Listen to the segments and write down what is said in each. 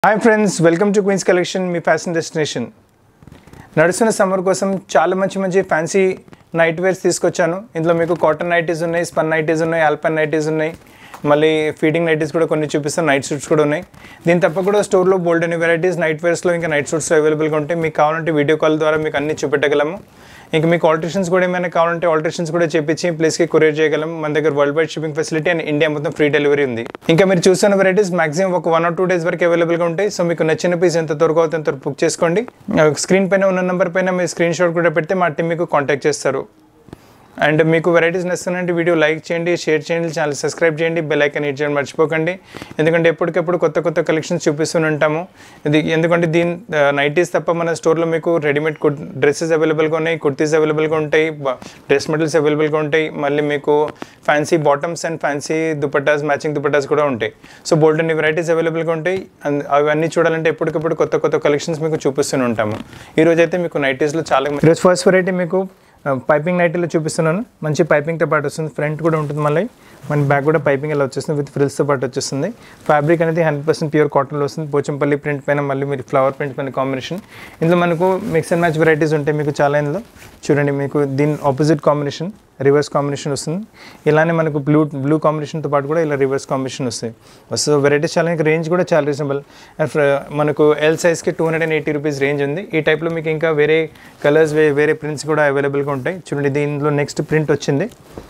Hi friends, welcome to Queens collection, మీ fashion destination. నడుస్తున్న summer కోసం చాలా మంచి ఫ్యాన్సీ నైట్ వేర్స్ తీసుకొచ్చాను. ఇందులో మీకు కాటన్ నైటీస్ ఉన్నాయి, స్పన్ నైటీస్ ఉన్నాయి, ఆల్పన్ నైటీస్ ఉన్నాయి, మళ్ళీ ఫీడింగ్ నైటీస్ కూడా కొన్ని చూపిస్తాను. నైట్ సూట్స్ కూడా ఉన్నాయి. దీని తప్ప కూడా స్టోర్లో బోల్డ్ అనే వెరైటీస్ నైట్ వేర్స్లో ఇంకా నైట్ సూట్స్లో అవైలబుల్గా ఉంటాయి. మీకు కావాలంటే వీడియో కాల్ ద్వారా మీకు అన్ని చూపెట్టగలము. ఇంకా మీకు ఆల్టరేషన్స్ కూడా ఏమైనా కావాలంటే ఆల్టరేషన్స్ కూడా చేపించి ప్లేస్కి కొరియర్ చేయగలం. మన దగ్గర world wide shipping facility and India మొత్తం ఫ్రీ డెలివరీ ఉంది. ఇంకా మీరు చూస్తున్న వెరైటీస్ మాక్సిమం ఒక 1 or 2 days వరకు అవైలబుల్గా ఉంటాయి. సో మీకు నచ్చిన పీస్ ఎంత త్వరగా అవుతుంది అంత బుక్ చేసుకోండి. స్క్రీన్ పైన ఉన్న నెంబర్ పైన మీరు స్క్రీన్ షాట్ కూడా పెడితే మా టీం మీకు కాంటాక్ట్ చేస్తారు. అండ్ మీకు వెరైటీస్ నచ్చుతుందంటే వీడియో లైక్ చేయండి, షేర్ చేయండి, ఛానల్ సబ్స్క్రైబ్ చేయండి, బెల్ ఐకాన్ హిట్ చేయడం మర్చిపోకండి. ఎందుకంటే ఎప్పటికప్పుడు కొత్త కలెక్షన్స్ చూపిస్తూనే ఉంటాము. ఎందుకంటే దీని నైటీస్ తప్ప మన స్టోర్లో మీకు రెడీమేడ్ డ్రెస్సెస్ అవైలబుల్గా ఉన్నాయి, కుర్తీస్ అవైలబుల్గా ఉంటాయి, డ్రెస్ మెటీరియల్స్ అవైలబుల్గా ఉంటాయి, మళ్ళీ మీకు fancy bottoms and fancy dupattas, matching dupattas కూడా ఉంటాయి. సో బోల్డ్ అన్ని వెరైటీస్ అవైలబుల్గా ఉంటాయి. అవన్నీ చూడాలంటే ఎప్పటికప్పుడు కొత్త కలెక్షన్స్ మీకు చూపిస్తూనే ఉంటాము. ఈరోజు అయితే మీకు నైటీస్లో చాలా ఈరోజు ఫస్ట్ వెరైటీ మీకు పైపింగ్ నైటీలో చూపిస్తున్నాను. మంచి పైపింగ్తో పాటు వస్తుంది, ఫ్రంట్ కూడా ఉంటుంది, మళ్ళీ మన బ్యాక్ కూడా పైపింగ్ ఇలా వచ్చేస్తుంది, విత్ ఫ్రిల్స్తో పాటు వచ్చేస్తుంది. ఫ్యాబ్రిక్ అనేది 100% ప్యూర్ కాటన్లో వస్తుంది. పోచంపల్లి ప్రింట్ పైన మళ్ళీ మీరు ఫ్లవర్ ప్రింట్ పైన కాంబినేషన్. ఇందులో మనకు మిక్స్ అండ్ మ్యాచ్ వెరైటీస్ ఉంటాయి మీకు చాలా. ఇందులో చూడండి, మీకు దీని ఆపోజిట్ కాంబినేషన్ రివర్స్ కాంబినేషన్ వస్తుంది. ఇలానే మనకు బ్లూ కాంబినేషన్తో పాటు కూడా ఇలా రివర్స్ కాంబినేషన్ వస్తాయి. సో వెరైటీస్ చాలా, రేంజ్ కూడా చాలా రీజనబుల్. మనకు ఎల్ సైజ్కి 280 రూపీస్ రేంజ్ ఉంది. ఈ టైప్లో మీకు ఇంకా వేరే కలర్స్, వేరే ప్రింట్స్ కూడా అవైలబుల్గా ఉంటాయి. చూడండి, దీనిలో నెక్స్ట్ ప్రింట్ వచ్చింది.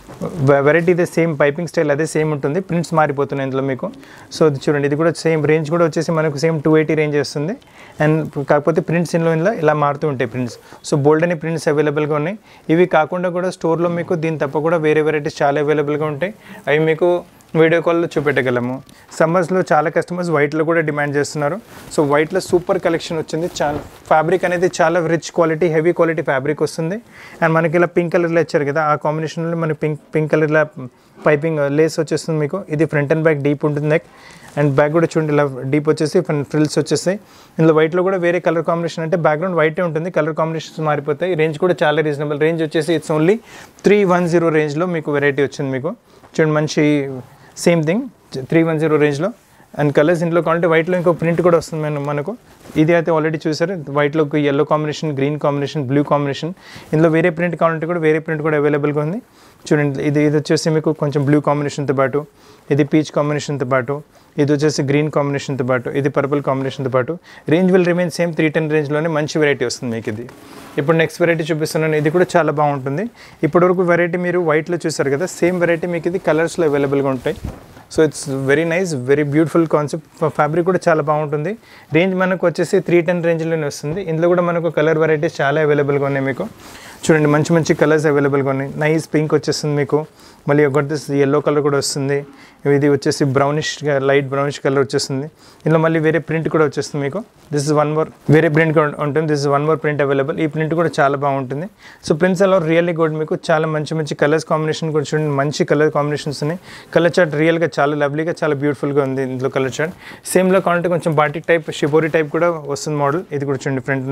వెరైటీ ఇదే సేమ్ పైపింగ్ స్టైల్ అదే సేమ్ ఉంటుంది, ప్రింట్స్ మారిపోతున్నాయి ఇందులో మీకు. సో చూడండి, ఇది కూడా సేమ్ రేంజ్ కూడా వచ్చేసి మనకు సేమ్ 280 రేంజ్ వస్తుంది. అండ్ కాకపోతే ప్రింట్స్ ఇందులో ఇలా మారుతూ ఉంటాయి ప్రింట్స్. సో బోల్డ్ అనే ప్రింట్స్ అవైలబుల్గా ఉన్నాయి. ఇవి కాకుండా కూడా స్టోర్లో మీకు దీని తప్ప కూడా వేరే వెరైటీస్ చాలా అవైలబుల్గా ఉంటాయి. అవి మీకు వీడియో కాల్లో చూపెట్టగలము. సమ్మర్స్లో చాలా కస్టమర్స్ వైట్లో కూడా డిమాండ్ చేస్తున్నారు. సో వైట్లో సూపర్ కలెక్షన్ వచ్చింది. చాలా ఫ్యాబ్రిక్ అనేది చాలా rich quality, heavy quality fabric వస్తుంది. అండ్ మనకి ఇలా పింక్ కలర్లో ఇచ్చారు కదా, ఆ కాంబినేషన్లో మనకి పింక్ కలర్లో పైపింగ్ లేస్ వచ్చేస్తుంది మీకు. ఇది ఫ్రంట్ అండ్ బ్యాక్ డీప్ ఉంటుంది నెక్, అండ్ బ్యాక్ కూడా చూడండి ఇలా డీప్ వచ్చేసి ఫ్రిల్స్ వచ్చేస్తాయి. ఇందులో వైట్లో కూడా వేరే కలర్ కాంబినేషన్, అంటే బ్యాక్గ్రౌండ్ వైటే ఉంటుంది, కలర్ కాంబినేషన్స్ మారిపోతాయి. రేంజ్ కూడా చాలా రీజనబుల్. రేంజ్ వచ్చేసి ఇట్స్ ఓన్లీ 310 రేంజ్లో మీకు వెరైటీ వచ్చింది మీకు. చూడండి, మంచి సేమ్ థింగ్ 310 రేంజ్లో. అండ్ కలర్స్ ఇంట్లో కావాలంటే వైట్లో ఇంకో ప్రింట్ కూడా వస్తుంది మనకు. ఇది అయితే ఆల్రెడీ చూసారు, వైట్లో yellow combination, green combination, blue combination. ఇందులో వేరే ప్రింట్ కావాలంటే కూడా వేరే ప్రింట్ కూడా అవైలబుల్గా ఉంది. చూడండి, ఇది వచ్చేసి మీకు కొంచెం బ్లూ కాంబినేషన్తో పాటు, ఇది పీచ్ కాంబినేషన్తో పాటు, ఇది వచ్చేసి గ్రీన్ కాంబినేషన్తో పాటు, ఇది పర్పుల్ కాంబినేషన్తో పాటు. రేంజ్ విల్ రిమైన్ సేమ్ 310 రేంజ్లోనే మంచి వెరైటీ వస్తుంది మీకు ఇది. ఇప్పుడు నెక్స్ట్ వెరైటీ చూపిస్తున్నాను. ఇది కూడా చాలా బాగుంటుంది. ఇప్పటివరకు వెరైటీ మీరు వైట్లో చూసారు కదా, సేమ్ వెరైటీ మీకు ఇది కలర్స్లో అవైలబుల్గా ఉంటాయి. So it's very nice, very beautiful concept. Fabric కూడా చాలా బాగుంటుంది. రేంజ్ మనకు వచ్చేసి 310 రేంజ్లోనే వస్తుంది. ఇందులో కూడా మనకు కలర్ వెరైటీస్ చాలా అవైలబుల్గా ఉన్నాయి మీకు. చూడండి, మంచి కలర్స్ అవైలబుల్గా ఉన్నాయి. నైస్ పింక్ వచ్చేస్తుంది మీకు, మళ్ళీ ఒకటి ఎల్లో కలర్ కూడా వస్తుంది. ఇది వచ్చేసి లైట్ బ్రౌనిష్ కలర్ వచ్చేస్తుంది. ఇందులో మళ్ళీ వేరే ప్రింట్ కూడా వచ్చేస్తుంది మీకు. దిస్ ఇస్ 1 more వేరే ప్రింట్ కూడా ఉంటుంది. This is 1 more print available. ఈ ప్రింట్ కూడా చాలా బాగుంటుంది. సో ప్రింట్స్ అలా రియల్లీ గుడ్. మీకు చాలా మంచి కలర్స్ కాంబినేషన్ కూడా చూడండి, మంచి కలర్ కాంబినేషన్స్ ఉన్నాయి. కలర్ చార్ట్ రియల్గా చాలా లవ్లీగా, చాలా బ్యూటిఫుల్గా ఉంది ఇందులో కలర్ చార్ట్. సేమ్లో కావాలంటే కొంచెం బాటిక్ టైప్, షిబోరి టైప్ కూడా వస్తుంది మోడల్. ఇది కూడా చూడండి, ఫ్రంట్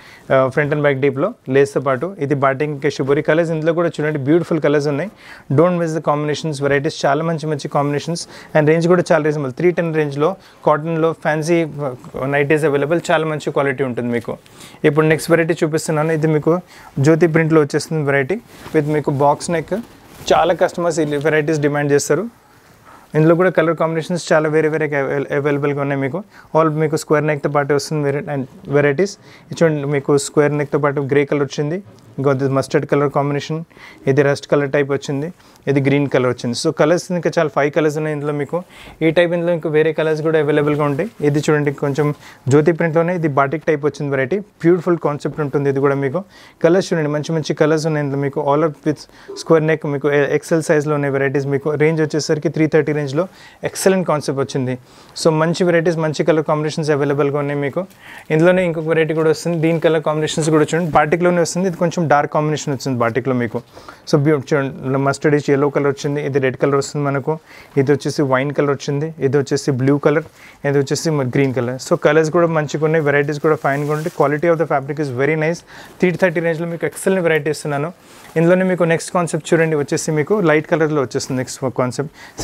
అండ్ బ్యాక్ డీప్లో లేస్తో పాటు. ఇది బాటిక్ ఇంకా షిబోరి కలర్స్. ఇందులో కూడా చూడండి బ్యూటిఫుల్ కలర్స్ ఉన్నాయి. Don't miss the combinations. Varieties చాలా మంచి కాంబినేషన్స్. అండ్ రేంజ్ కూడా చాలా రీజనబుల్. 310 రేంజ్లో కాటన్లో ఫ్యాన్సీ నైటీస్ అవైలబుల్. చాలా మంచి క్వాలిటీ ఉంటుంది మీకు. ఇప్పుడు నెక్స్ట్ వెరైటీ చూపిస్తున్నాను. ఇది మీకు జ్యోతి ప్రింట్లో వచ్చేస్తుంది వెరైటీ, విత్ మీకు బాక్స్ నెక్. చాలా కస్టమర్స్ ఈ వెరైటీస్ డిమాండ్ చేస్తారు. ఇందులో కూడా కలర్ కాంబినేషన్స్ చాలా వేరే అవైలబుల్గా ఉన్నాయి మీకు. ఆల్ మీకు స్క్వేర్ నెక్తో పాటు వస్తుంది వెరైటీస్. చూడండి, మీకు స్క్వేర్ నెక్తో పాటు గ్రే కలర్ వచ్చింది, ఇంకొద్ది మస్టర్డ్ కలర్ కాంబినేషన్, ఇది రస్ట్ కలర్ టైప్ వచ్చింది, ఇది గ్రీన్ కలర్ వచ్చింది. సో కలర్స్ ఇంకా చాలా 5 కలర్స్ ఉన్నాయి ఇందులో మీకు. ఈ టైప్ ఇందులో ఇంకా వేరే కలర్స్ కూడా అవైలబుల్గా ఉంటాయి. ఇది చూడండి, కొంచెం జ్యోతి ప్రింట్లోనే ఇది బాటిక్ టైప్ వచ్చింది వెరైటీ. బ్యూటిఫుల్ కాన్సెప్ట్ ఉంటుంది ఇది కూడా మీకు. కలర్స్ చూడండి, మంచి కలర్స్ ఉన్నాయి ఇందులో మీకు. All of with square neck మీకు ఎక్సెల్ సైజ్లో ఉన్నాయి వెరైటీస్ మీకు. రేంజ్ వచ్చేసరికి 330 రేంజ్లో ఎక్సలెంట్ కాన్సెప్ట్ వచ్చింది. సో మంచి వెరైటీస్, మంచి కలర్ కాంబినేషన్స్ అవైలబుల్గా ఉన్నాయి మీకు. ఇందులోనే ఇంకొక వెరైటీ కూడా వస్తుంది. దీని కలర్ కాంబినేషన్స్ కూడా చూడండి, బాటిక్లోనే వస్తుంది. ఇది కొంచెం డార్క్ కాంబినేషన్ వచ్చింది బాటిక్లో మీకు. సో చూడండి, మస్టర్డ్ ఇష్ ఎల్లో కలర్ వచ్చింది, ఇది రెడ్ కలర్ వస్తుంది మనకు, ఇది వచ్చేసి వైన్ కలర్ వచ్చింది, ఇది వచ్చేసి బ్లూ కలర్, ఇది వచ్చేసి గ్రీన్ కలర్. సో కలర్స్ కూడా మంచిగా ఉన్నాయి, వెరైటీస్ కూడా ఫైన్గా ఉంటాయి. Quality of the fabric is very nice. 330 రేంజ్లో మీకు ఎక్సలెంట్ వెరైటీ ఇస్తున్నాను. ఇందులోనే మీకు నెక్స్ట్ కాన్సెప్ట్ చూడండి, వచ్చేసి మీకు లైట్ కలర్లో వచ్చేస్తుంది నెక్స్ట్ కాన్సెప్ట్. సేమ్ మీకు జ్యోతి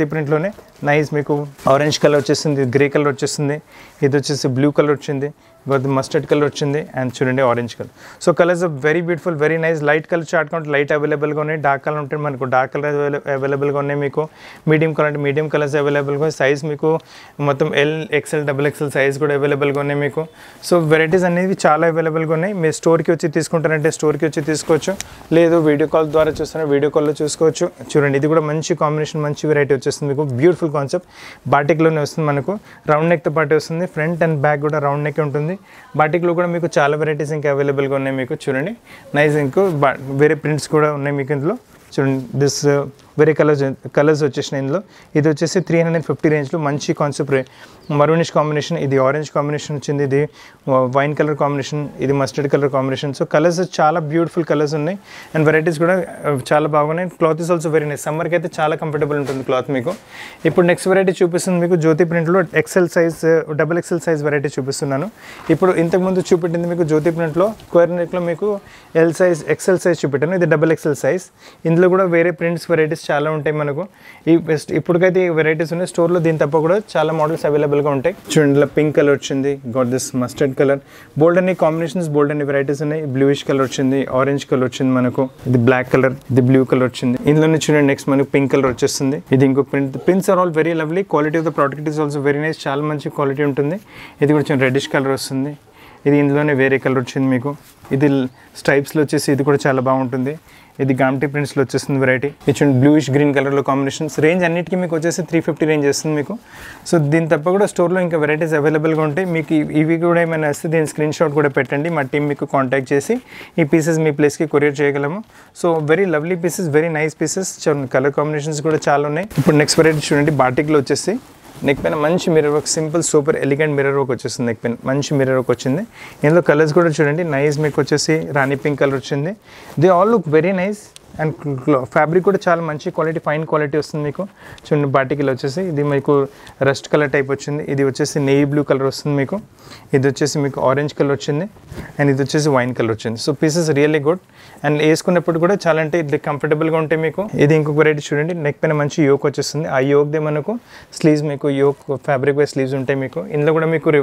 జ్యోతి ప్రింట్లోనే నైస్ మీకు ఆరెంజ్ కలర్ వచ్చేసింది, గ్రే కలర్ వచ్చేసింది, ఇది వచ్చేసి బ్లూ కలర్ వచ్చింది, మస్టర్డ్ కలర్ వచ్చింది అండ్ చూడండి orange colour. So colours very beautiful, very nice. Light colour chart కావాలంటే లైట్ అవైలబుల్గా ఉన్నాయి, డార్క్ కలర్ ఉంటే మనకు డార్క్ కలర్ అవైలబుల్గా ఉన్నాయి, మీకు మీడియం కలర్ అంటే మీడియం కలర్స్ అవైలబుల్గా, సైజ్ మీకు మొత్తం L XL double XL size కూడా అవైలబుల్గా ఉన్నాయి మీకు. సో వెరైటీస్ అనేవి చాలా అవైలబుల్గా ఉన్నాయి. మీరు స్టోర్కి వచ్చి తీసుకుంటారంటే స్టోర్కి వచ్చి తీసుకోవచ్చు, లేదు వీడియో కాల్ ద్వారా చూస్తున్నా వీడియో కాల్లో చూసుకోవచ్చు. చూడండి ఇది కూడా మంచి కాంబినేషన్, మంచి వెరైటీ వచ్చేస్తుంది మీకు. బ్యూటిఫుల్ కాన్సెప్ట్, బాటిక్లోనే వస్తుంది మనకు, రౌండ్ నెక్తో పాటు వస్తుంది, ఫ్రంట్ అండ్ బ్యాక్ కూడా రౌండ్ నెక్ ఉంటుంది. బాటిక్లో కూడా మీకు చాలా వెరైటీస్ ఇంకా అవైలబుల్గా ఉన్నాయి మీకు. చూడండి నైస్, ఇంకో వేరే ప్రింట్స్ కూడా ఉన్నాయి మీకు ఇందులో. చూడండి దిస్ వేరే కలర్స్ వచ్చేసినాయి ఇందులో. ఇది వచ్చేసి 350 రేంజ్లో మంచి కాన్సెప్ట్, మరూనిష్ కాంబినేషన్, ఇది ఆరెంజ్ కాంబినేషన్ వచ్చింది, ఇది వైన్ కలర్ కాంబినేషన్, ఇది mustard colour combination. So colours చాలా బ్యూటిఫుల్ కలర్స్ ఉన్నాయి అండ్ వెరైటీస్ కూడా చాలా బాగున్నాయి. Cloth is also very nice, సమ్మర్కి అయితే చాలా కంఫర్టబుల్ ఉంటుంది క్లాత్ మీకు. ఇప్పుడు నెక్స్ట్ వెరైటీ చూపిస్తుంది మీకు జ్యోతి ప్రింట్లో XL size, double XL size variety చూపిస్తున్నాను. ఇప్పుడు ఇంతకుముందు చూపెట్టింది మీకు జ్యోతి ప్రింట్లో స్క్వేర్ నెక్లో మీకు ఎల్ సైజ్ ఎక్సెల్ సైజ్ చూపెట్టాను, ఇది డబుల్ ఎక్సెల్ సైజ్. ఇందులో కూడా వేరే ప్రింట్స్ వెరైటీస్ చాలా ఉంటాయి మనకు. ఇప్పటికైతే ఈ వెరైటీస్ ఉన్నాయి స్టోర్లో, దీని తప్ప కూడా చాలా మోడల్స్ అవైలబుల్గా ఉంటాయి. చూడండి ఇలా పింక్ కలర్ వచ్చింది, got this mustard colour, bold అన్ని కాంబినేషన్స్, బోల్డ్ అన్ని వెరైటీస్ ఉన్నాయి. బ్లూయిష్ కలర్ వచ్చింది, ఆరెంజ్ కలర్ వచ్చింది మనకు, ఇది బ్లాక్ కలర్, ఇది బ్లూ కలర్ వచ్చింది. ఇందులోనే చూడండి నెక్స్ట్ మనకు పింక్ కలర్ వచ్చేస్తుంది, ఇది ఇంకో print. Prints are all very lovely, quality of the product is also very nice, చాలా మంచి క్వాలిటీ ఉంటుంది. ఇది కూడా చూడండి రెడ్డిష్ కలర్ వస్తుంది, ఇది ఇందులోనే వేరే కలర్ వచ్చింది మీకు. ఇది స్ట్రైప్స్లో వచ్చేసి ఇది కూడా చాలా బాగుంటుంది, ఇది గామ్టీ ప్రింట్స్లో వచ్చేస్తుంది వెరైటీ. ఇది చూడండి బ్లూయిష్ గ్రీన్ కలర్లో కాంబినేషన్స్. రేంజ్ అన్నిటికీ మీకు వచ్చేసి 350 రేంజ్ వస్తుంది మీకు. సో దీని తప్ప కూడా స్టోర్లో ఇంకా వెరైటీస్ అవైలబుల్గా ఉంటాయి మీకు. ఇవి కూడా ఏమైనా వస్తే దీని స్క్రీన్ షాట్ కూడా పెట్టండి, మా టీం మీకు కాంటాక్ట్ చేసి ఈ పీసెస్ మీ ప్లేస్కి కొరియర్ చేయగలము. So very lovely pieces, very nice pieces. చూడండి కలర్ కాంబినేషన్స్ కూడా చాలా ఉన్నాయి. ఇప్పుడు నెక్స్ట్ వెరైటీ చూడండి, బాటిక్లో వచ్చేసి నెక్ పైన మంచి mirror work, simple super elegant mirror work వచ్చేస్తుంది. నెక్ పైన మంచి మిర్రర్ వర్క్ వచ్చింది. ఇందులో కలర్స్ కూడా చూడండి నైస్, మీకు వచ్చేసి రాణి పింక్ కలర్ వచ్చింది. They all look very nice and fabric కూడా చాలా మంచి క్వాలిటీ, ఫైన్ క్వాలిటీ వస్తుంది మీకు. చూడండి బాటిక్లో వచ్చేసి ఇది మీకు రస్ట్ కలర్ టైప్ వచ్చింది, ఇది వచ్చేసి నెయ్యి బ్లూ కలర్ వస్తుంది మీకు, ఇది వచ్చేసి మీకు ఆరెంజ్ కలర్ వచ్చింది అండ్ ఇది వచ్చేసి వైన్ కలర్ వచ్చింది. So pieces really good and వేసుకున్నప్పుడు కూడా చాలా అంటే ఇది కంఫర్టబుల్గా ఉంటాయి మీకు. ఇది ఇంకొక వెరైటీ చూడండి, నెక్ పైన మంచి యోక్ వచ్చేస్తుంది, ఆ యోక్దే మనకు స్లీవ్స్, మీకు యోక్ ఫ్యాబ్రిక్ వైజ్ స్లీవ్స్ ఉంటాయి మీకు. ఇందులో కూడా మీకు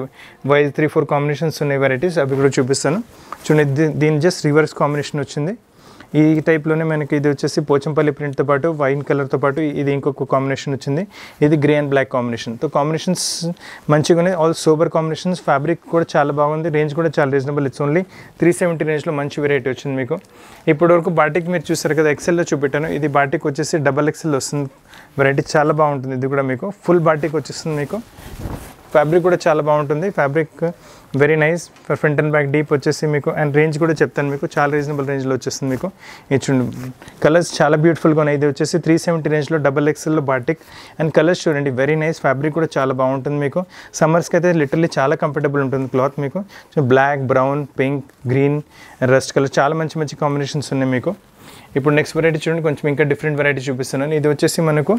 3-4 కాంబినేషన్స్ ఉన్నాయి వెరైటీస్, అవి కూడా చూపిస్తాను. చూడండి దీని జస్ట్ రివర్స్ కాంబినేషన్ వచ్చింది. ఈ టైప్లోనే మనకి ఇది వచ్చేసి పోచంపల్లి ప్రింట్తో పాటు వైన్ కలర్తో పాటు ఇది ఇంకొక కాంబినేషన్ వచ్చింది, ఇది grey and black combination. So combinations మంచిగా ఉన్నాయి, ఆల్ సూపర్ కాంబినేషన్స్. ఫ్యాబ్రిక్ కూడా చాలా బాగుంది, రేంజ్ కూడా చాలా రీజనబుల్. ఇట్స్ ఓన్లీ 370 రేంజ్లో మంచి వెరైటీ వచ్చింది మీకు. ఇప్పటివరకు బాటిక్ మీరు చూస్తారు కదా, ఎక్సెల్లో చూపెట్టాను, ఇది బాటిక్ వచ్చేసి డబల్ ఎక్సెల్ వస్తుంది వెరైటీ, చాలా బాగుంటుంది. ఇది కూడా మీకు ఫుల్ బాటిక్ వచ్చేస్తుంది మీకు. ఫ్యాబ్రిక్ కూడా చాలా బాగుంటుంది, fabric very nice. Front and back deep వచ్చేసి మీకు అండ్ రేంజ్ కూడా చెప్తాను మీకు, చాలా రీజనబుల్ రేంజ్లో వచ్చేస్తుంది మీకు. ఇది చూడండి కలర్స్ చాలా బ్యూటిఫుల్గా ఉన్నాయి. ఇది వచ్చేసి 370 రేంజ్లో డబల్ ఎక్స్ఎల్లో బాటిక్ అండ్ కలర్స్ చూడండి వెరీ నైస్. ఫ్యాబ్రిక్ కూడా చాలా బాగుంటుంది మీకు. సమ్మర్స్కి అయితే లిటరల్లీ చాలా కంఫర్టబుల్ ఉంటుంది క్లాత్ మీకు. Black, brown, pink, green, rust colour, చాలా మంచి మంచి కాంబినేషన్స్ ఉన్నాయి మీకు. ఇప్పుడు నెక్స్ట్ వెరైటీ చూడండి, కొంచెం ఇంకా డిఫరెంట్ వెరైటీ చూపిస్తున్నాను. ఇది వచ్చేసి మీకు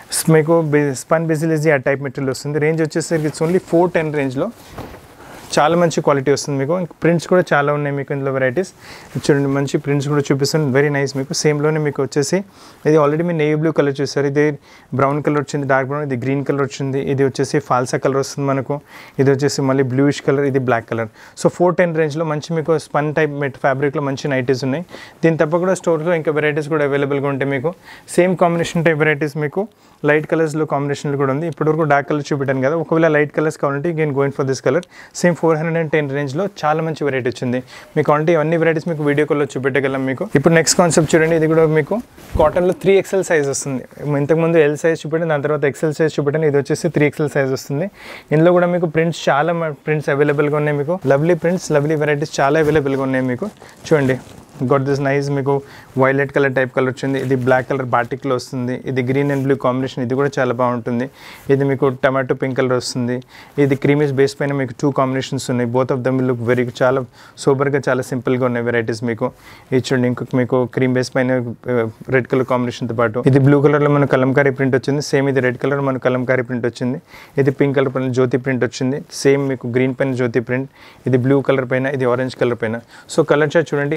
స్పన్ బెజిల్ ఆ టైప్ మెటీరియల్ వస్తుంది. రేంజ్ వచ్చేసరికి ఇట్స్ ఓన్లీ 410 రేంజ్లో చాలా మంచి క్వాలిటీ వస్తుంది మీకు. ప్రింట్స్ కూడా చాలా ఉన్నాయి మీకు ఇందులో వెరైటీస్. చూడండి మంచి ప్రింట్స్ కూడా చూపిస్తాను, వెరీ నైస్ మీకు. సేమ్లోనే మీకు వచ్చేసి ఇది ఆల్రెడీ మీరు నేవీ బ్లూ కలర్ చూస్తారు, ఇది బ్రౌన్ కలర్ వచ్చింది, డార్క్ బ్రౌన్, ఇది గ్రీన్ కలర్ వచ్చింది, ఇది వచ్చేసి ఫాల్సా కలర్ వస్తుంది మనకు, ఇది వచ్చేసి మళ్ళీ బ్లూయిష్ కలర్, ఇది బ్లాక్ కలర్. సో 410 రేంజ్లో మంచి మీకు స్పన్ టైప్ ఫ్యాబ్రిక్లో మంచి నైటీస్ ఉన్నాయి. దీని తప్ప కూడా స్టోర్లో ఇంకా వెరైటీస్ కూడా అవైలబుల్గా ఉంటాయి మీకు. సేమ్ కాంబినేషన్ టైప్ వెరైటీస్ మీకు లైట్ కలర్స్లో కాంబినేషన్లో కూడా ఉంది. ఇప్పటివరకు డార్క్ కలర్ చూపెట్టాను కదా, ఒకవేళ లైట్ కలర్స్ కావాలంటే again going for this colour. Same 410 రేంజ్లో చాలా మంచి వెరైటీ వచ్చింది మీకు. అంటే అన్ని వెరైటీస్ మీకు వీడియో కాల్లో చూపెట్టగలం మీకు. ఇప్పుడు నెక్స్ట్ కాన్సెప్ట్ చూడండి, ఇది కూడా మీకు కాటన్లో 3XL సైజ్ వస్తుంది. ఇంతకుముందు ఎల్ సైజ్ చూపెట్టాను, దాని తర్వాత XL సైజ్ చూపెట్టాను, ఇది వచ్చేసి 3XL సైజ్ వస్తుంది. ఇందులో కూడా మీకు ప్రింట్స్ చాలా ప్రింట్స్ అవైలబుల్గా ఉన్నాయి మీకు. లవ్లీ ప్రింట్స్, లవ్లీ వెరైటీస్ చాలా అవైలబుల్గా ఉన్నాయి మీకు. చూడండి గొట్ దిస్ నైస్, మీకు వైలెట్ కలర్ టైప్ కలర్ వచ్చింది, ఇది బ్లాక్ కలర్ బాటిక్లో వస్తుంది, ఇది గ్రీన్ అండ్ బ్లూ కాంబినేషన్, ఇది కూడా చాలా బాగుంటుంది. ఇది మీకు టమాటో పింక్ కలర్ వస్తుంది, ఇది క్రీమీస్ బేస్ పైన మీకు 2 కాంబినేషన్స్ ఉన్నాయి. Both of them look very చాలా సూపర్గా, చాలా సింపుల్గా ఉన్నాయి వెరైటీస్ మీకు. ఇది చూడండి ఇంకొక మీకు క్రీమ్ బేస్ పైన రెడ్ కలర్ కాంబినేషన్తో పాటు ఇది బ్లూ కలర్లో మనకు కలంకారీ ప్రింట్ వచ్చింది, సేమ్ ఇది రెడ్ కలర్ మనకు కలంకారీ ప్రింట్ వచ్చింది, ఇది పింక్ కలర్ పైన జ్యోతి ప్రింట్ వచ్చింది, సేమ్ మీకు గ్రీన్ పైన జ్యోతి ప్రింట్, ఇది బ్లూ కలర్ పైన, ఇది ఆరెంజ్ కలర్ పైన. సో కలర్ చార్ట్ చూడండి, అన్ని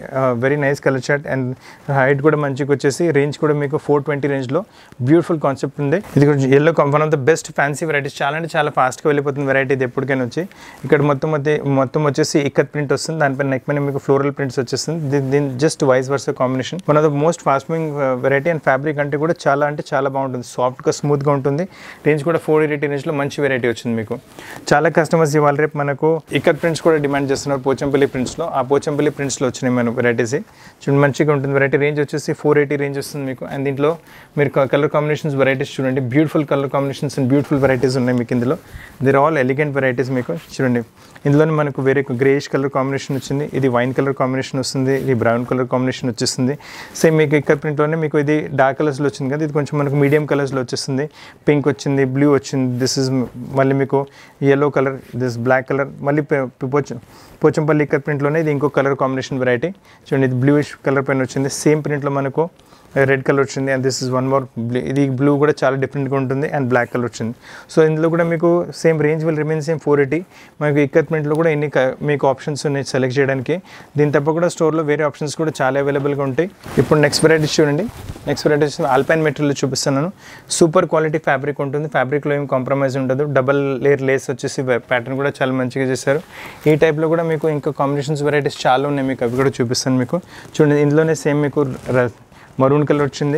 very nice colour chart and height కూడా మంచిగా వచ్చేసి రేంజ్ కూడా మీకు 420 రేంజ్లో బ్యూటిఫుల్ కాన్సెప్ట్ ఉంది. ఇది కూడా yellow one of the best fancy varieties, చాలా అంటే చాలా ఫాస్ట్గా వెళ్ళిపోతుంది వెరైటీ ఇది ఎప్పటికైనా వచ్చి. ఇక్కడ మొత్తం వచ్చేసి ఇక్కత్ ప్రింట్ వస్తుంది, దానిపైన నెక్ పైన మీకు ఫ్లోరల్ ప్రింట్స్ వచ్చేస్తుంది. దీని just vice versa combination. One of the most fast moving variety and fabric అంటే కూడా చాలా బాగుంటుంది, సాఫ్ట్గా స్మూత్గా ఉంటుంది. రేంజ్ కూడా 480 రేంజ్లో మంచి వెరైటీ వచ్చింది మీకు. చాలా కస్టమర్స్ ఇవాళ రేపు మనకు ఇక్కత్ ప్రింట్స్ కూడా డిమాండ్ చేస్తున్నారు పోచంపల్లి ప్రింట్స్లో. ఆ పోచంపల్లి ప్రింట్స్లో వచ్చినాయి మన వెరైటీస్. చూడండి మంచిగా ఉంటుంది వెరైటీ. రేంజ్ వచ్చేసి 480 రేంజ్ వస్తుంది మీకు. అండ్ దీంట్లో మీరు కలర్ కాంబినేషన్స్ వెరైటీస్ చూడండి, beautiful colour combinations and beautiful varieties ఉన్నాయి మీకు ఇందులో. దిర్ ఆల్ ఎలిగెంట్ వెరైటీస్ మీకు. చూడండి ఇందులోనే మనకు వేరే గ్రేష్ కలర్ కాంబినేషన్ వచ్చింది, ఇది వైన్ కలర్ కాంబినేషన్ వస్తుంది, ఇది బ్రౌన్ కలర్ కాంబినేషన్ వచ్చేస్తుంది. సేమ్ మీకు ఇక్కడ ప్రింట్లోనే మీకు ఇది డార్క్ కలర్స్లో వచ్చింది కదా, ఇది కొంచెం మనకు మీడియం కలర్స్లో వచ్చేస్తుంది. పింక్ వచ్చింది, బ్లూ వచ్చింది, దిస్ ఇస్ మళ్ళీ మీకు yellow colour, this black colour. మళ్ళీ పోచంపల్లి ఇక్కడ ప్రింట్లోనే ఇది ఇంకో కలర్ కాంబినేషన్ వెరైటీ. చూడండి ఇది బ్లూయిష్ కలర్ పైన వచ్చింది. సేమ్ ప్రింట్లో మనకు రెడ్ కలర్ వచ్చింది and this is one more. ఇది బ్లూ కూడా చాలా డిఫరెంట్గా ఉంటుంది అండ్ బ్లాక్ కలర్ వచ్చింది. సో ఇందులో కూడా మీకు same range will remain same 480. మనకు ఇక్కత్ ప్రింట్లో కూడా ఎన్ని మీకు ఆప్షన్స్ ఉన్నాయి సెలెక్ట్ చేయడానికి. దీని తప్ప కూడా స్టోర్లో వేరే ఆప్షన్స్ కూడా చాలా అవైలబుల్గా ఉంటాయి. ఇప్పుడు నెక్స్ట్ వెరైటీస్ చూడండి. నెక్స్ట్ వెరైటీస్ ఆల్పైన్ మెటీరియల్ చూపిస్తున్నాను. సూపర్ క్వాలిటీ ఫ్యాబ్రిక్ ఉంటుంది, ఫ్యాబ్రిక్లో ఏం కాంప్రమైజ్ ఉండదు. డబల్ లేయర్ లేస్ వచ్చేసి ప్యాటర్న్ కూడా చాలా మంచిగా చేశారు. ఈ టైప్లో కూడా మీకు ఇంకా కాంబినేషన్స్ వెరైటీస్ చాలా ఉన్నాయి మీకు, అవి కూడా చూపిస్తాను మీకు. చూడండి ఇందులోనే సేమ్ మీకు మరూన్ కలర్ వచ్చింది,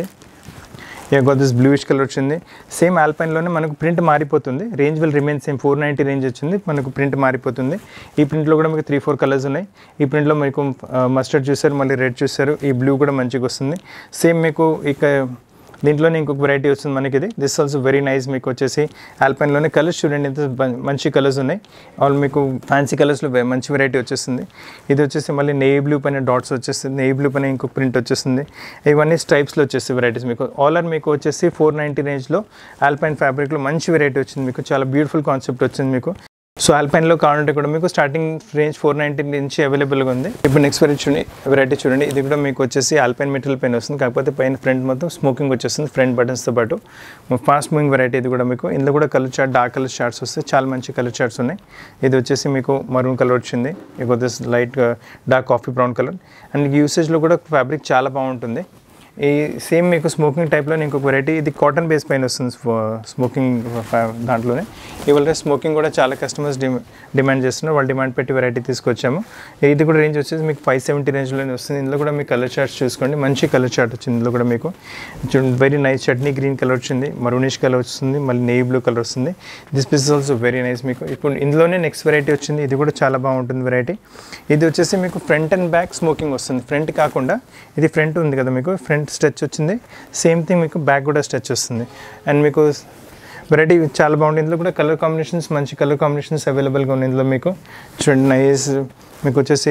దిస్ బ్లూయిష్ కలర్ వచ్చింది. సేమ్ ఆల్పైన్లోనే మనకు ప్రింట్ మారిపోతుంది. Range will remain same 490 range వచ్చింది, మనకు ప్రింట్ మారిపోతుంది. ఈ ప్రింట్లో కూడా మీకు 3-4 కలర్స్ ఉన్నాయి. ఈ ప్రింట్లో మీకు మస్టర్డ్ చూసారు, మళ్ళీ రెడ్ చూసారు, ఈ బ్లూ కూడా మంచిగా వస్తుంది. సేమ్ మీకు ఇక దీంట్లోనే ఇంకొక వెరైటీ వస్తుంది మనకి. ఇది దిస్ ఆల్సో వెరీ నైస్. మీకు వచ్చేసి ఆల్పైన్లోనే కలర్స్ చూడండి ఎంత మంచి కలర్స్ ఉన్నాయి. ఆల్ మీకు ఫ్యాన్సీ కలర్స్లో మంచి వెరైటీ వచ్చేస్తుంది. ఇది వచ్చేసి మళ్ళీ నెయ్యి బ్లూ పైన డాట్స్ వచ్చేస్తుంది, నెయ్యి బ్లూ పైన ఇంకొక ప్రింట్ వచ్చేస్తుంది. ఇవన్నీ స్ట్రైప్స్లో వచ్చేసి వెరైటీస్ మీకు. ఆల్ ఆర్ మీకు వచ్చేసి 490 రేంజ్లో ఆల్పైన్ ఫ్యాబ్రిక్లో మంచి వెరైటీ వచ్చింది మీకు. చాలా బ్యూటిఫుల్ కాన్సెప్ట్ వచ్చింది మీకు. సో ఆల్పైన్లో కావాలంటే కూడా మీకు స్టార్టింగ్ రేంజ్ 490 నుంచి అవైలబుల్గా ఉంది. ఇప్పుడు నెక్స్ట్ వెరైటీ చూడండి. ఇది కూడా మీకు వచ్చేసి ఆల్పైన్ మెటీరియల్ పైన వస్తుంది, కాకపోతే పైన ఫ్రంట్ మొత్తం స్మోకింగ్ వచ్చేస్తుంది ఫ్రంట్ బటన్స్తో పాటు. ఫాస్ట్ మూవింగ్ వెరైటీ ఇది కూడా మీకు. ఇందులో కూడా colour chart, dark colour charts వస్తాయి, చాలా మంచి కలర్ చార్ట్స్ ఉన్నాయి. ఇది వచ్చేసి మీకు మరూన్ కలర్ వచ్చింది, ఇక this light dark coffee brown colour. And యూసేజ్లో కూడా ఫ్యాబ్రిక్ చాలా బాగుంటుంది. ఈ సేమ్ మీకు స్మోకింగ్ టైప్లో ఇంకొక వెరైటీ, ఇది కాటన్ బేస్ పైన వస్తుంది స్మోకింగ్ దాంట్లోనే. ఇవాళ స్మోకింగ్ కూడా చాలా కస్టమర్స్ డిమాండ్ చేస్తున్నారు, వాళ్ళు డిమాండ్ పెట్టి వెరైటీ తీసుకొచ్చాము. ఇది కూడా రేంజ్ వచ్చేసి మీకు 570 రేంజ్లోనే వస్తుంది. ఇందులో కూడా మీకు కలర్ చార్ట్స్ చూసుకోండి, మంచి కలర్ చార్ట్ వచ్చింది. ఇందులో కూడా మీకు very nice chutney green colour వచ్చింది, మరూనిష్ కలర్ వస్తుంది, మళ్ళీ నెయ్యి బ్లూ కలర్ వస్తుంది. This piece also very nice మీకు. ఇప్పుడు ఇందులోనే నెక్స్ట్ వెరైటీ వచ్చింది, ఇది కూడా చాలా బాగుంటుంది వెరైటీ. ఇది వచ్చేసి మీకు ఫ్రంట్ అండ్ బ్యాక్ స్మోకింగ్ వస్తుంది. ఫ్రంట్ కాకుండా ఇది ఫ్రంట్ ఉంది కదా మీకు, ఫ్రంట్ స్ట్రెచ్ వచ్చింది. సేమ్ థింగ్ మీకు బ్యాక్ కూడా స్ట్రెచ్ వస్తుంది. అండ్ మీకు వెరైటీ చాలా బాగుంటుంది. ఇందులో కూడా కలర్ కాంబినేషన్స్, మంచి కలర్ కాంబినేషన్స్ అవైలబుల్గా ఉన్నాయి ఇందులో మీకు. చూడండి నైస్ మీకు వచ్చేసి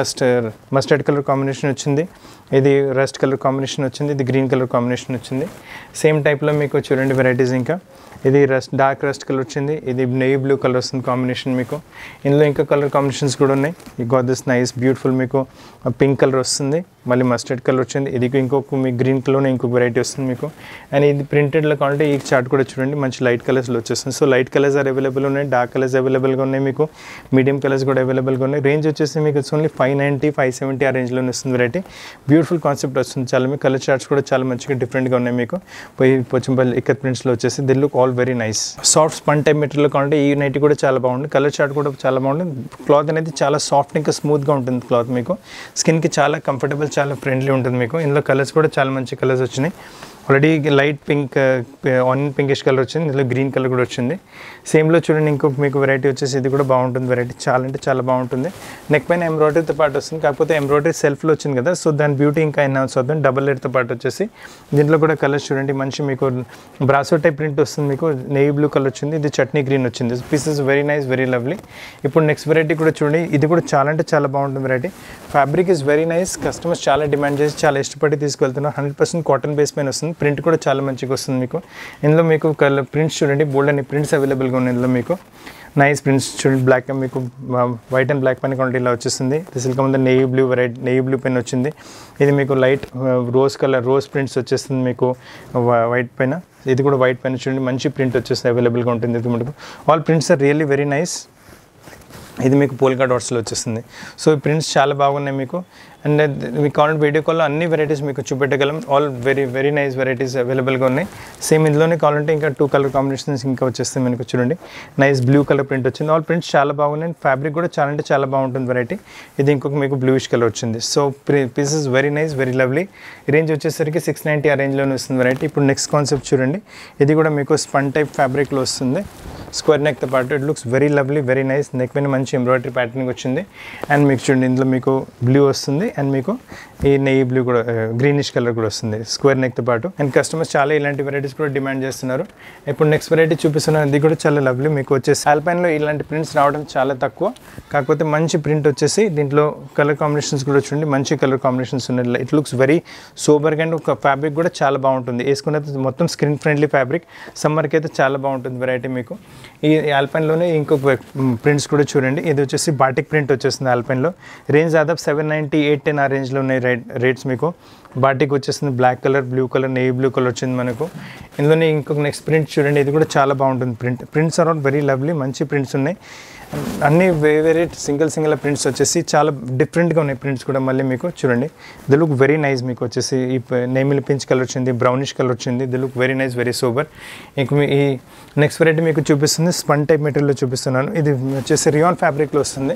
మస్టర్డ్ కలర్ కాంబినేషన్ వచ్చింది, ఇది రస్ట్ కలర్ కాంబినేషన్ వచ్చింది, ఇది గ్రీన్ కలర్ కాంబినేషన్ వచ్చింది. సేమ్ టైప్లో మీకు చూడండి వెరైటీస్. ఇంకా ఇది డార్క్ రస్ట్ కలర్ వచ్చింది, ఇది నెయ్యి బ్లూ కలర్ వస్తుంది కాంబినేషన్ మీకు. ఇందులో ఇంకా కలర్ కాంబినేషన్స్ కూడా ఉన్నాయి. ఈ గాట్ దిస్ నైస్ బ్యూటిఫుల్ మీకు పింక్ కలర్ వస్తుంది, మళ్ళీ మస్టర్డ్ కలర్ వచ్చింది, ఇది ఇంకొక మీకు గ్రీన్ కలర్లో ఇంకొక వెరైటీ వస్తుంది మీకు. అండ్ ఇది ప్రింటెడ్లో కావాలంటే ఈ చార్ట్ కూడా చూడండి, మంచి లైట్ కలర్స్లో వచ్చేస్తుంది. So light colours are available ఉన్నాయి, డార్క్ కలర్స్ అవైలబుల్గా ఉన్నాయి మీకు, మీడియం కలర్స్ కూడా అవైలబుల్గా ఉన్నాయి. రేంజ్ వచ్చేసి మీకు ఓన్లీ 590, 570 ఆ రేంజ్లోనే వస్తుంది వెరైటీ. బ్యూటిఫుల్ కాన్సెప్ట్ వస్తుంది చాలా మీకు. కలర్ చార్ట్స్ కూడా చాలా మంచిగా డిఫరెంట్గా ఉన్నాయి మీకు. పోచంపల్లి ఇక్కత్ ప్రింట్స్లో వచ్చేసి the look all very nice. Soft spun type material కావాలంటే ఈ నైటీ కూడా చాలా బాగుంటుంది. కలర్ చార్ట్ కూడా చాలా బాగుంటుంది. క్లాత్ అనేది చాలా సాఫ్ట్ ఇంకా స్మూత్గా ఉంటుంది క్లాత్ మీకు. స్కిన్కి చాలా కంఫర్టబుల్, చాలా ఫ్రెండ్లీ ఉంటుంది మీకు. ఇందులో కలర్స్ కూడా చాలా మంచి కలర్స్ వచ్చినాయి. Already light pink, onion pinkish colour వచ్చింది, ఇందులో గ్రీన్ కలర్ కూడా వచ్చింది. సేమ్లో చూడండి ఇంకొక మీకు వెరైటీ వచ్చేసి ఇది కూడా బాగుంటుంది వెరైటీ, చాలా అంటే చాలా బాగుంటుంది. నెక్ పైన ఎంబ్రాయిడరీతో పాటు వస్తుంది, కాకపోతే ఎంబ్రాయిడరీ సెల్ఫ్లో వచ్చింది కదా, సో దాని బ్యూటీ ఇంకా ఎన్హాన్స్ అవుతుంది. డబల్ లేయర్తో పాటు వచ్చేసి దీంట్లో కూడా కలర్స్ చూడండి, మంచి మీకు బ్రాసో టైప్ ప్రింట్ వస్తుంది మీకు. నెయ్యి బ్లూ కలర్ వచ్చింది, ఇది చట్నీ గ్రీన్ వచ్చింది. Pieces very nice, very lovely. ఇప్పుడు నెక్స్ట్ వెరైటీ కూడా చూడండి, ఇది కూడా చాలా అంటే చాలా బాగుంటుంది variety. Fabric is very nice, customers చాలా డిమాండ్ చేసి చాలా ఇష్టపడి తీసుకెళ్తున్నారు. 100% కాటన్ బేస్ పైన వస్తుంది. ప్రింట్ కూడా చాలా మంచిగా వస్తుంది మీకు. ఇందులో మీకు ప్రింట్స్ చూడండి, బోల్డ్ అనే ప్రింట్స్ అవైలబుల్గా ఉన్నాయి ఇందులో మీకు. నైస్ ప్రింట్స్ చూడండి, బ్లాక్ మీకు వైట్ అండ్ బ్లాక్ పైన క్వాలిటీ ఇలా వచ్చేస్తుంది. దిశలుగా ముందు నెయ్యి బ్లూ వెరైటీ, నెయ్యి బ్లూ పైన వచ్చింది. ఇది మీకు light rose colour, rose prints వచ్చేస్తుంది మీకు వైట్ పైన. ఇది కూడా వైట్ పైన చూడండి, మంచి ప్రింట్ వచ్చేస్తుంది, అవైలబుల్గా ఉంటుంది. ఇది మనకు all prints are really very nice. ఇది మీకు పోల్కా డాట్స్లో వచ్చేస్తుంది. సో ఈ ప్రింట్స్ చాలా బాగున్నాయి మీకు. అండ్ మీకు కావాలంటే వీడియో కాల్లో అన్ని వెరైటీస్ మీకు చూపెట్టగలం. ఆల్ వెరీ నైస్ వెరైటీస్ అవైలబుల్గా ఉన్నాయి. సేమ్ ఇందులోనే కావాలంటే ఇంకా 2 కలర్ కాంబినేషన్స్ ఇంకా వచ్చేస్తాయి మనకు. చూడండి నైస్ బ్లూ కలర్ ప్రింట్ వచ్చింది. ఆల్ ప్రింట్స్ చాలా బాగున్నాయి. ఫ్యాబ్రిక్ కూడా చాలా అంటే చాలా బాగుంటుంది వెరైటీ. ఇది ఇంకొక మీకు బ్లూయిష్ కలర్ వచ్చింది. So pieces very nice, very lovely. Range వచ్చేసరికి 690 ఆ రేంజ్లోనే వస్తుంది వెరైటీ. ఇప్పుడు నెక్స్ట్ కాన్సెప్ట్ చూడండి. ఇది కూడా మీకు స్పన్ టైప్ ఫ్యాబ్రిక్లో వస్తుంది. స్క్వేర్ నెక్తో పాటు it looks very lovely, very nice. Neck పైన మంచి ఎంబ్రాయిడరీ ప్యాటర్నింగ్ వచ్చింది. అండ్ మీకు చూడండి ఇందులో మీకు బ్లూ వస్తుంది అండ్ మీకు ఈ నెయ్యి బ్లూ కూడా గ్రీనిష్ కలర్ కూడా వస్తుంది స్క్వేర్ నెక్తో పాటు. అండ్ కస్టమర్స్ చాలా ఇలాంటి వెరైటీస్ కూడా డిమాండ్ చేస్తున్నారు. ఇప్పుడు నెక్స్ట్ వెరైటీ చూపిస్తున్నారు. ఇది కూడా చాలా లవ్లీ. మీకు వచ్చేసి ఆల్పైన్లో ఇలాంటి ప్రింట్స్ రావడం చాలా తక్కువ, కాకపోతే మంచి ప్రింట్ వచ్చేసి దీంట్లో కలర్ కాంబినేషన్స్ కూడా చూడండి మంచి కలర్ కాంబినేషన్స్ ఉన్నాయి. ఇట్ లుక్స్ వెరీ సోబర్గా అండ్ ఒక ఫ్యాబ్రిక్ కూడా చాలా బాగుంటుంది. వేసుకున్న మొత్తం స్కిన్ ఫ్రెండ్లీ ఫ్యాబ్రిక్. సమ్మర్కి అయితే చాలా బాగుంటుంది వెరైటీ మీకు. ఈ ఆల్పైన్లోనే ఇంకొక ప్రింట్స్ కూడా చూడండి. ఇది వచ్చేసి బాటిక్ ప్రింట్ వచ్చేస్తుంది ఆల్పైన్లో. రేంజ్ దాదాపు 790, 810 ఆ రేంజ్లో ఉన్నాయి రేట్స్ మీకు. బాటిక్ వచ్చేస్తుంది black colour, blue colour, navy blue colour వచ్చింది మనకు. ఇందులోనే ఇంకొక నెక్స్ట్ ప్రింట్ చూడండి. ఇది కూడా చాలా బాగుంటుంది prints are all very lovely. మంచి ప్రింట్స్ ఉన్నాయి. అన్ని వేరే సింగిల్ ప్రింట్స్ వచ్చేసి చాలా డిఫరెంట్గా ఉన్నాయి ప్రింట్స్ కూడా. మళ్ళీ మీకు చూడండి ది లుక్ వెరీ నైస్. మీకు వచ్చేసి ఈ నేమిల్ పించ్ కలర్ వచ్చింది, బ్రౌనిష్ కలర్ వచ్చింది. The look very nice, very super. ఇంక ఈ నెక్స్ట్ వెరైటీ మీకు చూపిస్తుంది స్పన్ టైప్ మెటీరియల్లో చూపిస్తున్నాను. ఇది వచ్చేసి రియాన్ ఫ్యాబ్రిక్లో వస్తుంది.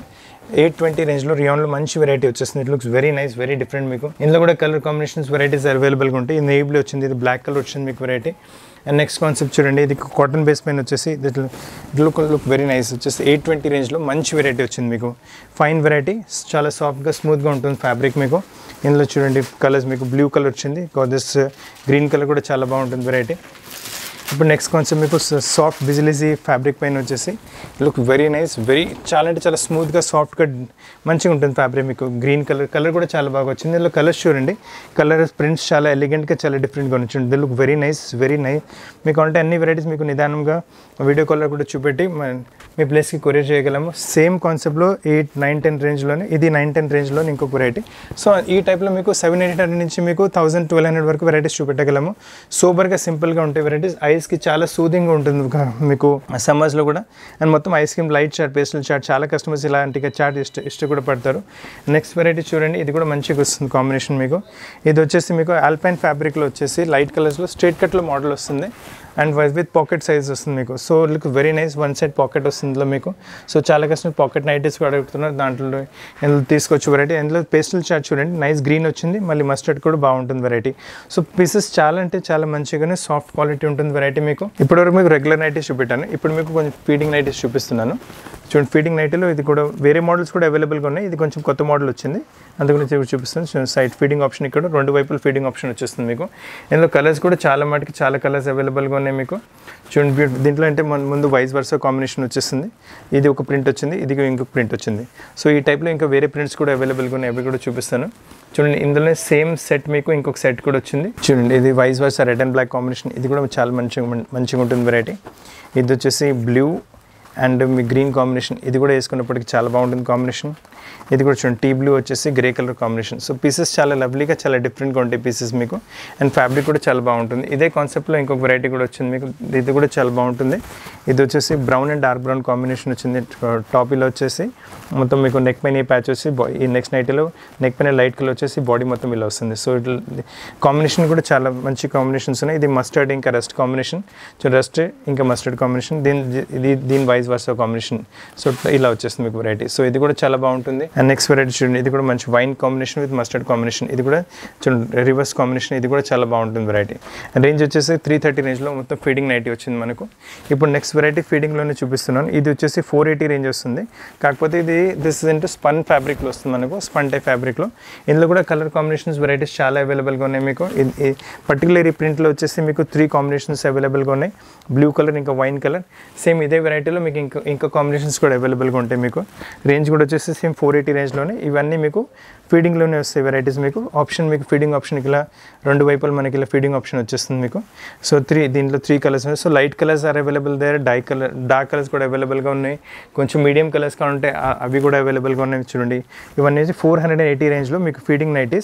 820 రేంజ్లో రియాన్లో మంచి వెరైటీ వచ్చేస్తుంది. It looks very nice, very different. మీకు ఇందులో కూడా కలర్ కాంబినేషన్స్ వెరైటీస్ అవైలబుల్గా ఉంటాయి. ఇది నేవీ బ్లూ వచ్చింది, ఇది బ్లాక్ కలర్ వచ్చింది మీకు వెరైటీ. అండ్ నెక్స్ట్ కాన్సెప్ట్ చూడండి. ఇది కాటన్ బేస్ పైన వచ్చేసి ఇట్ లుక్ వెరీ నైస్. వచ్చేసి 820 రేంజ్లో మంచి వెరైటీ వచ్చింది మీకు. ఫైన్ వెరైటీ, చాలా సాఫ్ట్గా స్మూత్గా ఉంటుంది ఫ్యాబ్రిక్ మీకు. ఇందులో చూడండి కలర్స్ మీకు బ్లూ కలర్ వచ్చింది, దిస్ గ్రీన్ కలర్ కూడా చాలా బాగుంటుంది వెరైటీ. ఇప్పుడు నెక్స్ట్ కాన్సెప్ట్ మీకు సాఫ్ట్ బిజిలీజీ ఫ్యాబ్రిక్ పైన వచ్చేసి లుక్ వెరీ నైస్, చాలా అంటే చాలా స్మూత్గా సాఫ్ట్గా మంచిగా ఉంటుంది ఫ్యాబ్రిక్ మీకు. గ్రీన్ కలర్ కూడా చాలా బాగా వచ్చింది. ఇందులో కలర్స్ చూడండి. కలర్ ప్రింట్స్ చాలా ఎలిగెంట్గా చాలా డిఫరెంట్గా వచ్చింది. The look very nice, very nice. మీకు అంటే అన్ని వెరైటీస్ మీకు నిదానంగా వీడియో కాల్లో కూడా చూపెట్టి మీ ప్లేస్కి కొరియర్ చేయగలము. సేమ్ కాన్సెప్ట్లో 8, 9, 10 రేంజ్లోనే, ఇది 9, 10 రేంజ్లోనే ఇంకొక వెరైటీ. సో ఈ టైప్లో మీకు 780 నుంచి మీకు 1000, 1200 వరకు వెరైటీస్ చూపెట్టగలము. సూపర్గా సింపుల్గా ఉంటాయి వెరైటీస్. ఐస్కి చాలా సూదింగ్గా ఉంటుంది మీకు సమ్మర్స్లో కూడా. అండ్ మొత్తం ice cream light chart, pastel chart, చాలా కస్టమర్స్ ఇలాంటి చాట్ ఇష్టపడతారు. నెక్స్ట్ వెరైటీ చూడండి. ఇది కూడా మంచిగా వస్తుంది కాంబినేషన్ మీకు. ఇది వచ్చేసి మీకు ఆల్పైన్ ఫ్యాబ్రిక్లో వచ్చేసి లైట్ కలర్స్లో స్ట్రైట్ కట్లో మోడల్ వస్తుంది. అండ్ విత్ పాకెట్ సైజ్ వస్తుంది మీకు. So look very nice. 1 side pocket వస్తుంది ఇందులో మీకు. సో చాలా కస్టమర్ పాకెట్ నైటీస్ కూడా అడుగుతున్నారు. దాంట్లో ఇందులో తీసుకొచ్చి వెరైటీ. ఇందులో పేస్టల్ చాట్ చూడండి నైస్ గ్రీన్ వచ్చింది, మళ్ళీ మస్టర్డ్ కూడా బాగుంటుంది వెరైటీ. సో పీసెస్ చాలా అంటే చాలా మంచిగానే సాఫ్ట్ క్వాలిటీ ఉంటుంది వెరైటీ మీకు. ఇప్పటివరకు మీకు రెగ్యులర్ నైటీస్ చూపెట్టాను. ఇప్పుడు మీకు కొంచెం ఫీడింగ్ నైటీస్ చూపిస్తున్నాను. చూడండి ఫీడింగ్ నైటీలో ఇది కూడా వేరే మోడల్స్ కూడా అవైలబుల్గా ఉన్నాయి. ఇది కొంచెం కొత్త మోడల్ వచ్చింది, అందుగురించి చూపిస్తాను. సైడ్ ఫీడింగ్ ఆప్షన్ ఇక్కడ 2 వైపులు ఫీడింగ్ ఆప్షన్ వచ్చేస్తుంది మీకు. ఇందులో కలర్స్ కూడా చాలా మటుకు చాలా కలర్స్ అవైలబుల్గా ఉన్నాయి మీకు. చూడండి దీంట్లో అంటే ముందు వైస్ వర్సా కాంబినేషన్ వచ్చేస్తుంది. ఇది ఒక ప్రింట్ వచ్చింది, ఇది ఇంకొక ప్రింట్ వచ్చింది. సో ఈ టైప్లో ఇంకా వేరే ప్రింట్స్ కూడా అవైలబుల్గా ఉన్నాయి, అవి కూడా చూపిస్తాను. చూడండి ఇందులోనే సేమ్ సెట్ మీకు ఇంకొక సెట్ కూడా వచ్చింది. చూడండి ఇది vice versa red and black combination. ఇది కూడా చాలా మంచిగా ఉంటుంది వెరైటీ. ఇది వచ్చేసి బ్లూ అండ్ మీ గ్రీన్ కాంబినేషన్. ఇది కూడా వేసుకున్నప్పటికీ చాలా బాగుంటుంది కాంబినేషన్. ఇది కూడా చూడండి టీ బ్లూ వచ్చేసి grey colour combination. So pieces చాలా లవ్లీగా చాలా డిఫరెంట్గా ఉంటాయి పీసెస్ మీకు. అండ్ ఫ్యాబ్రిక్ కూడా చాలా బాగుంటుంది. ఇదే కాన్సెప్ట్లో ఇంకొక వెరైటీ కూడా వచ్చింది మీకు. ఇది కూడా చాలా బాగుంటుంది. ఇది వచ్చేసి brown and dark brown combination వచ్చింది. టాపీలో వచ్చేసి మొత్తం మీకు నెక్ పైన ఈ ప్యాచ్ వచ్చి ఈ నెక్స్ట్ నైట్లో నెక్ పైన లైట్ కలర్ వచ్చేసి బాడీ మొత్తం ఇలా వస్తుంది. సో ఇట్లా కాంబినేషన్ కూడా చాలా మంచి కాంబినేషన్స్ ఉన్నాయి. ఇది మస్టర్డ్ ఇంకా రస్ట్ కాంబినేషన్. సో రస్ట్ ఇంకా మస్టర్డ్ కాంబినేషన్. దీని వైస్ వర్సా కాంబినేషన్. సో ఇలా వచ్చేస్తుంది మీకు వెరైటీ. సో ఇది కూడా చాలా బాగుంటుంది. అండ్ నెక్స్ట్ వెరైటీ చూడండి. ఇది కూడా మంచి wine combination with mustard combination. ఇది కూడా చూడండి రివర్స్ కాంబినేషన్. ఇది కూడా చాలా బాగుంటుంది వెరైటీ. రేంజ్ వచ్చేసి 330 రేంజ్లో మొత్తం ఫీడింగ్ నైటీ వచ్చింది మనకు. ఇప్పుడు నెక్స్ట్ వెరైటీ ఫీడింగ్లోనే చూపిస్తున్నాను. ఇది వచ్చేసి 480 రేంజ్ వస్తుంది. కాకపోతే దిస్ ఇస్ ఇంటూ స్పన్ ఫ్యాబ్రిక్లో వస్తుంది మనకు, స్పన్ టైప్ ఫ్యాబ్రిక్లో. ఇందులో కూడా కలర్ కాంబినేషన్స్ వెరైటీస్ చాలా అవైలబుల్గా ఉన్నాయి మీకు. పర్టికులర్ ఈ ప్రింట్లో వచ్చేసి మీకు 3 కాంబినేషన్స్ అవైలబుల్గా ఉన్నాయి. బ్లూ కలర్ ఇంకా వైన్ కలర్. సేమ్ ఇదే వెరైటీలో మీకు ఇంకా కాంబినేషన్స్ కూడా అవైలబుల్గా ఉంటాయి మీకు. రేంజ్ కూడా వచ్చేసి సేమ్ 480 రేంజ్లోనే. ఇవన్నీ మీకు ఫీడింగ్లోనే వస్తాయి వెరైటీస్ మీకు. ఆప్షన్ మీకు ఫీడింగ్ ఆప్షన్ ఇలా 2 వైపులు మనకి ఇలా ఫీడింగ్ ఆప్షన్ వచ్చేస్తుంది మీకు. సో దీంట్లో 3 కలర్స్ ఉన్నాయి. So light colours are available there, dark colours కూడా అవైలబుల్గా ఉన్నాయి. కొంచెం మీడియం కలర్స్ కావాలంటే అవి కూడా అవైలబుల్గా ఉన్నాయి. చూడండి ఇవన్నీ 480 రేంజ్లో మీకు ఫీడింగ్ నైటీస్.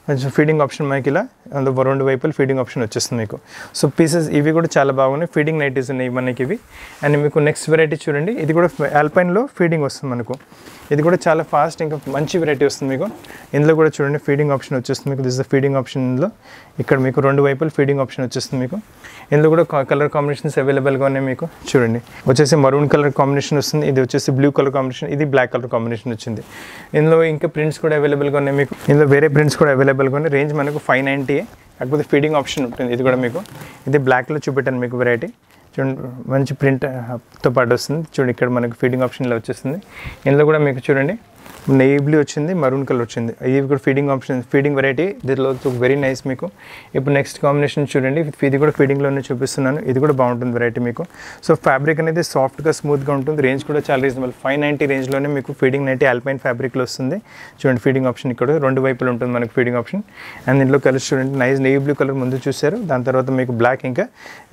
కొంచెం ఫీడింగ్ ఆప్షన్ మనకి ఇలా అందులో 2 వైపులు ఫీడింగ్ ఆప్షన్ వచ్చేస్తుంది మీకు. సో పీసెస్ ఇవి కూడా చాలా బాగున్నాయి, ఫీడింగ్ నైటీస్ ఉన్నాయి మనకి ఇవి. అండ్ మీకు నెక్స్ట్ వెరైటీ చూడండి, ఇది కూడా ఆల్పైన్లో ఫీడింగ్ వస్తుంది మనకు. ఇది కూడా చాలా ఫాస్ట్ ఇంకా మంచి వెరైటీ వస్తుంది మీకు. ఇందులో కూడా చూడండి ఫీడింగ్ ఆప్షన్ వచ్చేస్తుంది మీకు. This the feeding option. ఇందులో ఇక్కడ మీకు 2 వైపులు ఫీడింగ్ ఆప్షన్ వచ్చేస్తుంది మీకు. ఇందులో కూడా కలర్ కాంబినేషన్స్ అవైలబుల్గా ఉన్నాయి మీకు. చూడండి వచ్చేసి మరూన్ కలర్ కాంబినేషన్ వస్తుంది, ఇది వచ్చేసి బ్లూ కలర్ కాంబినేషన్, ఇది బ్లాక్ కలర్ కాంబినేషన్ వచ్చింది. ఇందులో ఇంకా ప్రింట్స్ కూడా అవైలబుల్గా ఉన్నాయి మీకు. ఇందులో వేరే ప్రింట్స్ కూడా అవైలబుల్గా ఉన్నాయి. రేంజ్ మనకు 590, కాకపోతే ఫీడింగ్ ఆప్షన్ ఉంటుంది. ఇది కూడా మీకు ఇది బ్లాక్లో చూపెట్టాను మీకు వెరైటీ. చూడండి మంచి ప్రింట్తో పాటు వస్తుంది. చూడండి ఇక్కడ మనకు ఫీడింగ్ ఆప్షన్లో వచ్చేస్తుంది. ఇందులో కూడా మీకు చూడండి నేవీ బ్లూ వచ్చింది, మరూన్ కలర్ వచ్చింది. ఇది కూడా ఫీడింగ్ ఆప్షన్, ఫీడింగ్ వెరైటీ. దీనిలో వెరీ నైస్ మీకు. ఇప్పుడు నెక్స్ట్ కాంబినేషన్ చూడండి, ఇది కూడా ఫీడింగ్లోనే చూపిస్తున్నాను. ఇది కూడా బాగుంటుంది వెరైటీ మీకు. సో ఫ్యాబ్రిక్ అనేది సాఫ్ట్గా స్మూత్గా ఉంటుంది. రేంజ్ కూడా చాలా రీజనబుల్, 590 రేంజ్లోనే మీకు ఫీడింగ్ నైటీ ఆల్పైన్ ఫ్యాబ్రిక్లో వస్తుంది. చూడండి ఫీడింగ్ ఆప్షన్ ఇక్కడ 2 వైపులు ఉంటుంది మనకు ఫీడింగ్ ఆప్షన్. అండ్ దీంట్లో కలర్స్ చూడండి, నైస్ నేవీ బ్లూ కలర్ ముందు చూసారు, దాని తర్వాత మీకు బ్లాక్ ఇంకా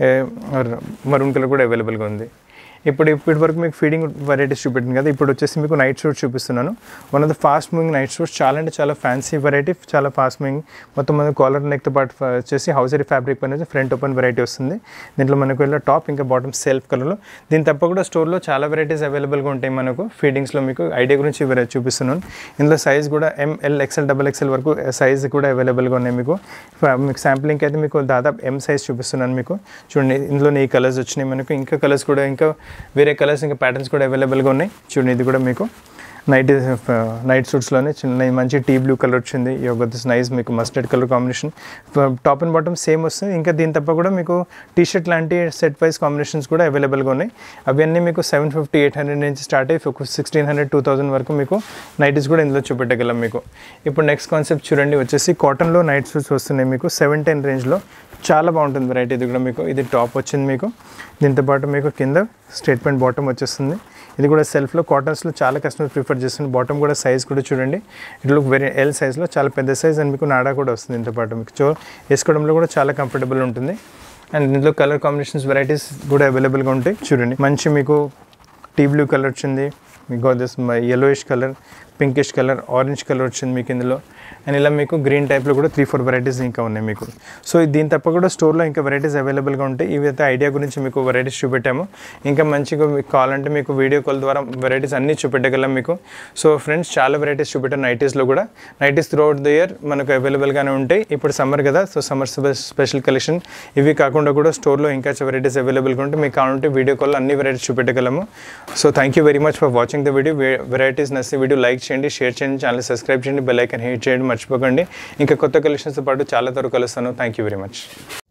మరూన్ కలర్ కూడా అవైలబుల్గా ఉంది. ఇప్పటి వరకు మీకు ఫీడింగ్ వెరైటీస్ చూపెట్టింది కదా. ఇప్పుడు వచ్చేసి మీకు నైట్ సూట్స్ చూపిస్తున్నాను. One of the fast moving night suits, చాలా అంటే చాలా ఫ్యాన్సీ వెరైటీ, చాలా ఫాస్ట్ మూవింగ్. మొత్తం మనకు కాలర్ నెక్తో పాటు వచ్చేసి హౌసరీ ఫ్యాబ్రిక్ పైన ఫ్రంట్ ఓపెన్ వెరైటీ వస్తుంది. దీంట్లో మనకు ఇలా టాప్ ఇంకా బాటమ్ సెల్ఫ్ కలర్లో. దీని తప్ప కూడా స్టోర్లో చాలా వెరైటీస్ అవైలబుల్గా ఉంటాయి మనకు. ఫీడింగ్స్లో మీకు ఐడియా గురించి చూపిస్తున్నాను. ఇందులో సైజ్ కూడా ML XL XXL వరకు సైజ్ కూడా అవైలబుల్గా ఉన్నాయి మీకు. మీకు శాంప్లింగ్ అయితే మీకు దాదాపు M సైజ్ చూపిస్తున్నాను మీకు. చూడండి ఇందులో ఈ కలర్స్ వచ్చినాయి మనకు. ఇంకా కలర్స్ కూడా ఇంకా వేరే కలర్స్ ఇంకా ప్యాటర్న్స్ కూడా అవైలబుల్గా ఉన్నాయి. చూడండి ఇది కూడా మీకు నైట్ సూట్స్లోనే చిన్న మంచి టీ బ్లూ కలర్ వచ్చింది. దిస్ నైస్ మీకు mustard colour combination. Top and bottom same వస్తుంది. ఇంకా దీని తప్ప కూడా మీకు టీ షర్ట్ లాంటి సెట్ వైజ్ కాంబినేషన్స్ కూడా అవైలబుల్గా ఉన్నాయి. అవన్నీ మీకు 750, 800 నుంచి స్టార్ట్ అయ్యి 1600, 2000 వరకు మీకు నైటీస్ కూడా ఇందులో చూపెట్టగలం మీకు. ఇప్పుడు నెక్స్ట్ కాన్సెప్ట్ చూడండి, వచ్చేసి కాటన్లో నైట్ సూట్స్ వస్తున్నాయి మీకు 710 రేంజ్లో. చాలా బాగుంటుంది వెరైటీ. ఇది కూడా మీకు ఇది టాప్ వచ్చింది మీకు. దీంతో పాటు మీకు కింద స్ట్రేట్ ప్యాంట్ బాటమ్ వచ్చేస్తుంది. ఇది కూడా సెల్ఫ్లో కాటన్స్లో చాలా కస్టమర్ ప్రిఫర్ చేస్తుంది. బాటమ్ కూడా సైజ్ కూడా చూడండి, ఇట్ లుక్ వెరీ L సైజ్లో, చాలా పెద్ద సైజ్. అండ్ మీకు నాడా కూడా వస్తుంది దీంతో పాటు మీకు. వేసుకోవడంలో కూడా చాలా కంఫర్టబుల్ ఉంటుంది. అండ్ ఇందులో కలర్ కాంబినేషన్స్ వెరైటీస్ కూడా అవైలబుల్గా ఉంటాయి. చూడండి మంచి మీకు టీ బ్లూ కలర్ వచ్చింది మీకు, this yellowish colour, pinkish colour, orange colour వచ్చింది మీకు ఇందులో. అండ్ ఇలా మీకు గ్రీన్ టైప్లో కూడా 3-4 వెరైటీస్ ఇంకా ఉన్నాయి మీకు. సో దీని తప్ప కూడా స్టోర్లో ఇంకా వెరైటీస్ అవైలబుల్గా ఉంటాయి. ఇవైతే ఐడియా గురించి మీకు వెరైటీస్ చూపెట్టాము. ఇంకా మంచిగా మీకు కావాలంటే మీకు వీడియో కాల్ ద్వారా వెరైటీస్ అన్నీ చూపెట్టగలం మీకు. సో ఫ్రెండ్స్ చాలా వెరైటీస్ చూపెట్టాను నైటీస్లో కూడా. Nighties throughout the year మనకు అవైలబుల్గానే ఉంటాయి. ఇప్పుడు సమ్మర్ కదా, సో సమ్మర్ స్పెషల్ కలెక్షన్. ఇవి కాకుండా కూడా స్టోర్లో ఇంకా వెరైటీస్ అవైలబుల్గా ఉంటాయి. మీకు కావాలంటే వీడియో కాల్లో అన్ని వెరైటీస్ చూపెట్టగలము. So thank you very much for watching the video. Varieties నచ్చితే వీడియో లైక్ చేయండి, షేర్ చేయండి, ఛానల్ సబ్స్క్రైబ్ చేయండి, బెల్ ఐకాన్ హిట్ చేయండి మర్చిపోకండి. ఇంకా కొత్త కలెక్షన్స్తో పాటు చాలా త్వరగా కలుస్తాను. Thank you very much.